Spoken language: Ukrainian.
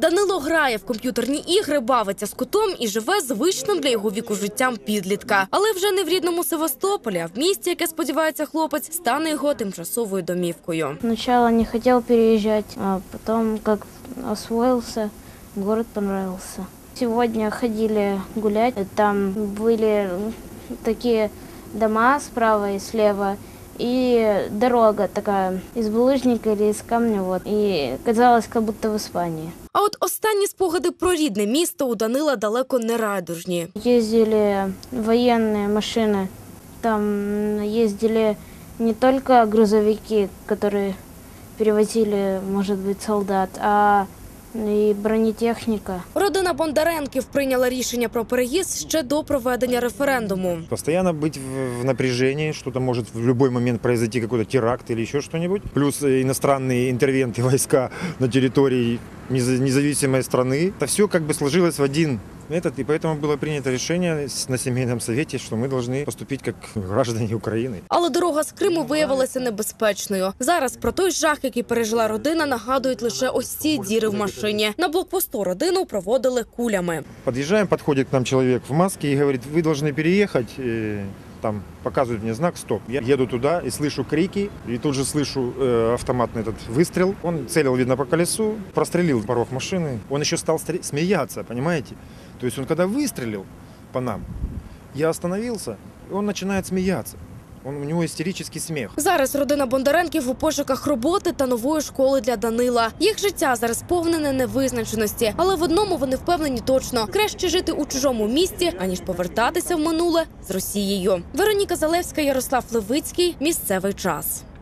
Данило грає в комп'ютерні ігри, бавиться з котом і живе звичним для його віку життям підлітка. Але вже не в рідному Севастополі, а в місті, яке, сподівається хлопець, стане його тимчасовою домівкою. Сначала не хотел переезжать, а потом, как освоился, город понравился. Сегодня ходили гулять, там были такие дома справа и слева, и дорога такая из булыжника или из камня, вот, и казалось, как будто в Испании. А от останні спогади про рідне місто у Данила далеко не райдужні. Ездили военные машины, там ездили не только грузовики, которые перевозили, может быть, солдат, а і бронетехніка. Родина Бондаренків прийняла рішення про переїзд ще до проведення референдуму. Постоянно быть в напряжении, что-то может в любой момент произойти, какой-то теракт или еще что-нибудь. Плюс иностранные интервенты, войска на территории независимой страны. Это все как бы сложилось в один метод, и поэтому было принято решение на семейном совете, что мы должны поступить как граждане Украины. Але дорога з Криму виявилася небезпечною. Зараз про той жах, який пережила родина, нагадують лише ось ці діри в машині. На блокпосту родину проводили кулями. Подъезжаем, подходит к нам человек в маске и говорит: вы должны переехать. Там показывают мне знак «Стоп». Я еду туда и слышу крики, и тут же слышу автоматный этот выстрел. Он целил, видно, по колесу, прострелил порог машины. Он еще стал смеяться, понимаете? То есть он когда выстрелил по нам, я остановился, и он начинает смеяться. У нього істеричний сміх. Зараз родина Бондаренків у пошуках роботи та нової школи для Данила. Їх життя зараз повнене невизначеності. Але в одному вони впевнені точно – краще жити у чужому місті, аніж повертатися в минуле з Росією. Вероніка Залевська, Ярослав Левицький. Місцевий час.